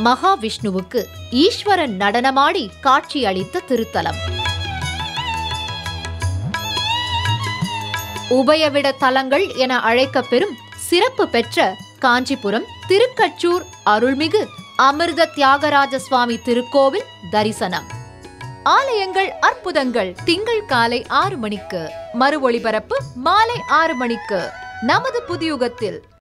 மகாவிஷ்ணுவுக்கு ஈஸ்வரன் நடனமாடி காட்சி அளித்த திருத்தலம். உபயவிட தலங்கள் என அழைக்கப்பெறும் சிறப்பு பெற்ற காஞ்சிபுரம் திருக்கச்சூர் அருள்மிகு அமிர்த தியாகராஜ சுவாமி திருக்கோவில் தரிசனம். ஆலயங்கள் அற்புதங்கள் திங்கள் காலை 6 மணிக்கு, மறு ஒளிபரப்பு மாலை 6 மணிக்கு நமது புதியுகத்தில்.